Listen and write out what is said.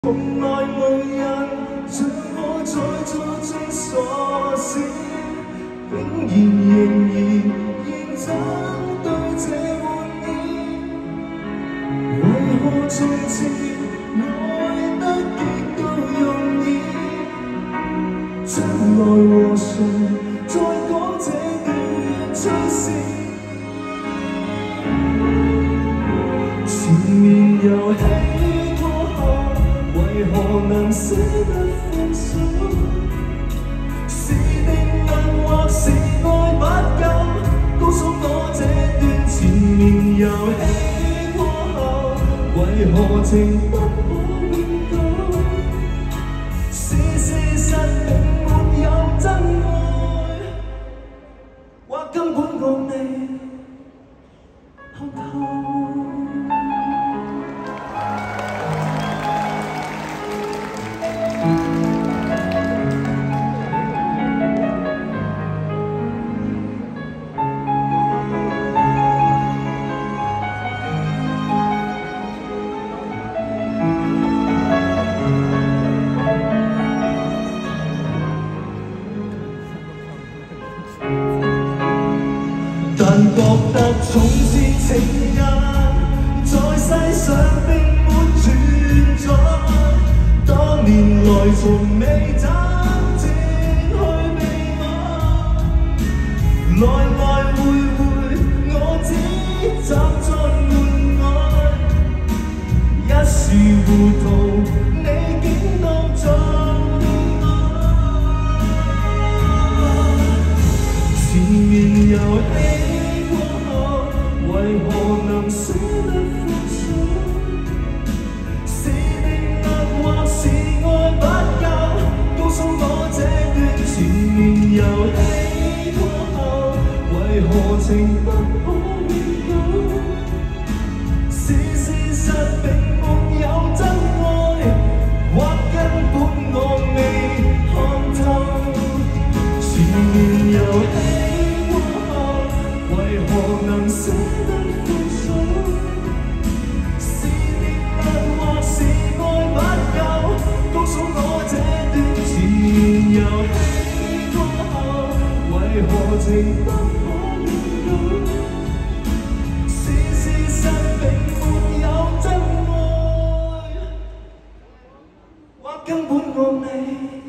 從來無人像我在做盡傻事，仍然認真對這玩意。為何從前愛得極度容易？將來和誰再講這段趣事？前面遊戲過後，為何能捨得放手？是定能或是愛不夠？告訴我這段前面遊戲過後，為何情不可永久？是事實並沒有真愛，或根本我未看透。但覺得從前情人在世上並沒存在，多年來從未真正去被愛，來來回回我只集在門外，一時糊塗你竟當作戀愛，前面遊戲為何能捨得放手？是定能或是愛不夠？告訴我這段前面遊戲過後，為何情不可永久？是事實並沒有真愛，或根本我未看透。前面遊戲過後，為何能捨得放手？是定能或是愛不夠？告訴我這段前面遊戲過後，為何情不可永久？是事實並沒有真愛，或根本我未